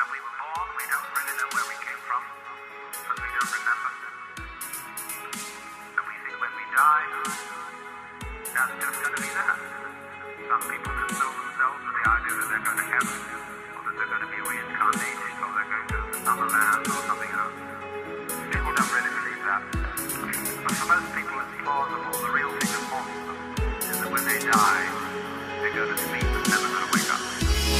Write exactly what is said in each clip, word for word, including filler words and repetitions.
When we were born, we don't really know where we came from, because we don't remember. And we think when we die, that's just going to be that. Some people console themselves with the idea that they're going to heaven, or that they're going to be reincarnated, or they're going to some land or something else. People don't really believe that. But for most people it's plausible. The real thing that haunts them is that when they die, they go to sleep and never going to wake up.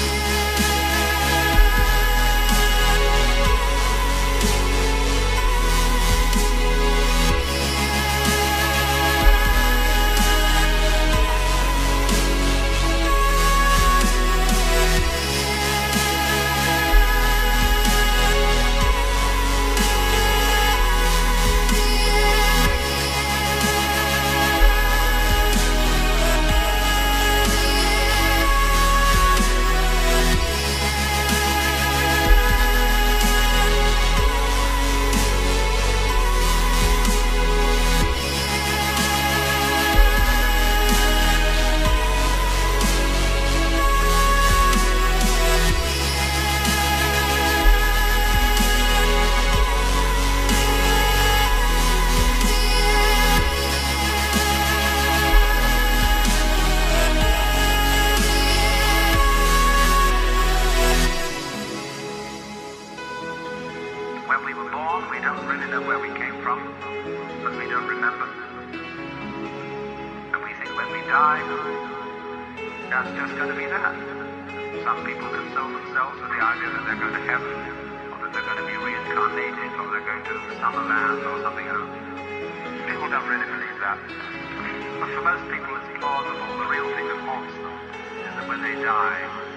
When we were born, we don't really know where we came from, because we don't remember. And we think when we die, that's just going to be that. Some people console themselves with the idea that they're going to heaven, or that they're going to be reincarnated, or they're going to summer land or something else. People don't really believe that. But for most people it's plausible. The real thing that haunts them is that when they die,